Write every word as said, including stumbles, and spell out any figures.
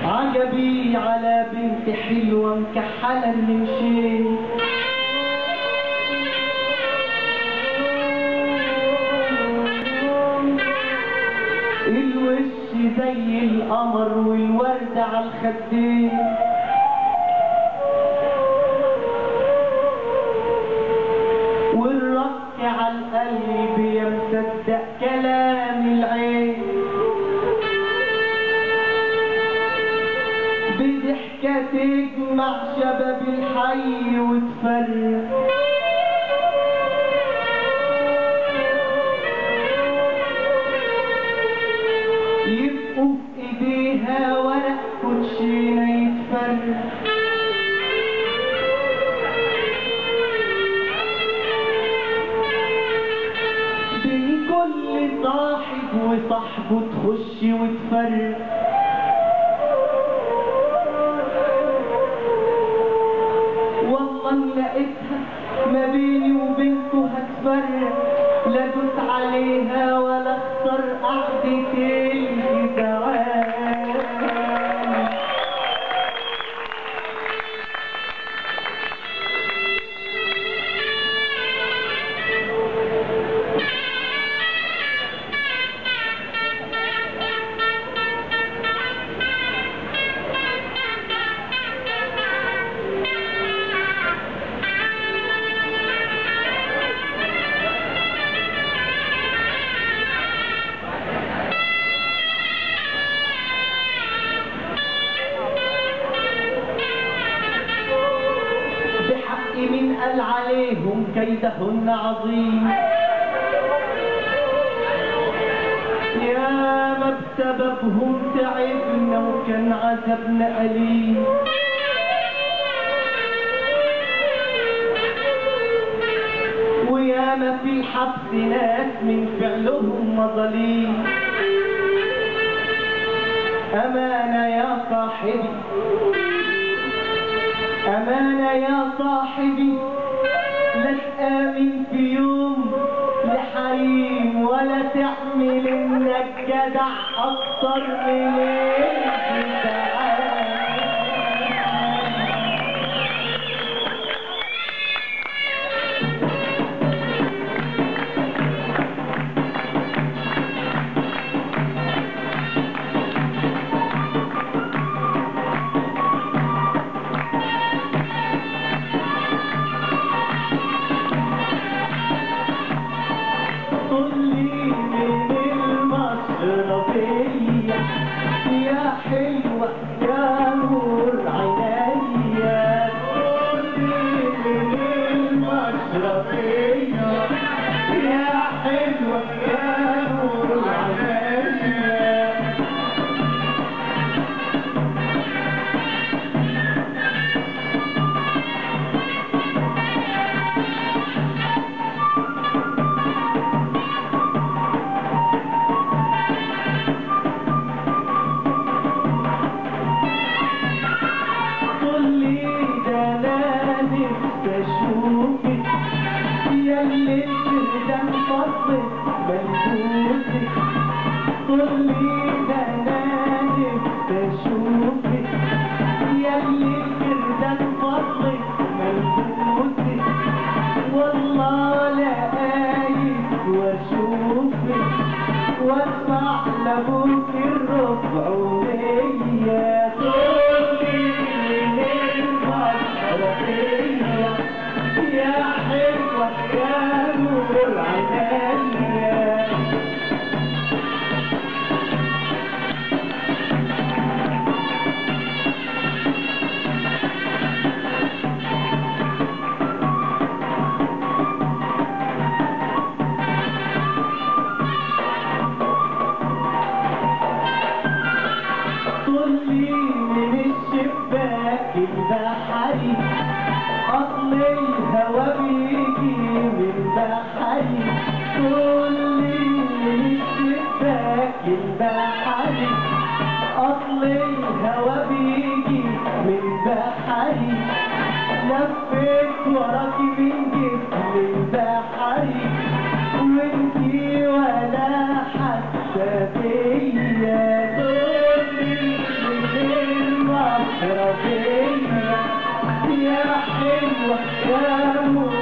عجبي على بنت حلوة مكحلة النمشين، الوش زي القمر والورد على الخدين، والرك على القلب يا مصدق كلام العين، بضحكة تجمع شباب الحي وتفرق، يبقوا في ايديها ورق كوتشينة يتفرق، بين كل صاحب وصاحبه تخش وتفرق، والله لقيتها ما بيني وبينكو هتفرق، لا دوس عليها ولا اخسر قعدة الجدعان. من قال عليهم كيدهن عظيم، يا ما بسببهم تعبنا وكان عذابنا أليم، ويا ما في الحبس ناس من فعلهم مظاليم، أمانة يا صاحبي أمانة يا صاحبي، لا تآمن في يوم لحريم ولا تعمل إنك جدع أكتر من الجدعان. يا حلوة يا نور عينيا، قولي من المشرقية، يا حلوة يا نور عينيا. اشوفك يا اللي الفردان فضت ملبوسك، كلي ده انا نفسي اشوفك يا اللي الفردان فضت ملبوسك، والله لقايك واشوفك وادفع لابوك الربع وليا، كلي من المشرقية يا حلوة يا نور عينيا. طلي من الشباك البحري، أصل الهوا بيجي من بحري، طلي من الشباك البحري، أصل الهوا بيجي من بحري، لفيت وراكي من جسم البحري، وانتي ولا حاسة بيا، طلي من عشرة فيا يا حلوة يا